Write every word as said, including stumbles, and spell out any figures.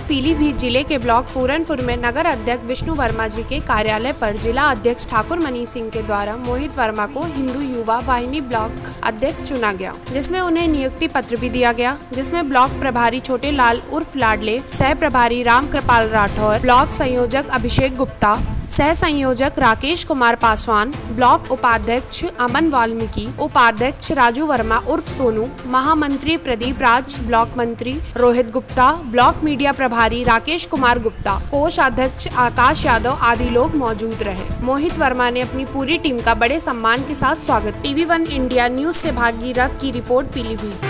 पीलीभीत जिले के ब्लॉक पूरनपुर में नगर अध्यक्ष विष्णु वर्मा जी के कार्यालय पर जिला अध्यक्ष ठाकुर मनीष सिंह के द्वारा मोहित वर्मा को हिंदू युवा वाहिनी ब्लॉक अध्यक्ष चुना गया, जिसमें उन्हें नियुक्ति पत्र भी दिया गया, जिसमें ब्लॉक प्रभारी छोटे लाल उर्फ लाडले, सह प्रभारी राम कृपाल राठौर, ब्लॉक संयोजक अभिषेक गुप्ता, सह संयोजक राकेश कुमार पासवान, ब्लॉक उपाध्यक्ष अमन वाल्मीकि, उपाध्यक्ष राजू वर्मा उर्फ सोनू, महामंत्री प्रदीप राज, ब्लॉक मंत्री रोहित गुप्ता, ब्लॉक मीडिया प्रभारी राकेश कुमार गुप्ता, कोषाध्यक्ष आकाश यादव आदि लोग मौजूद रहे। मोहित वर्मा ने अपनी पूरी टीम का बड़े सम्मान के साथ स्वागत। टीवी वन इंडिया न्यूज से भागीरथ की रिपोर्ट, पीलीभीत।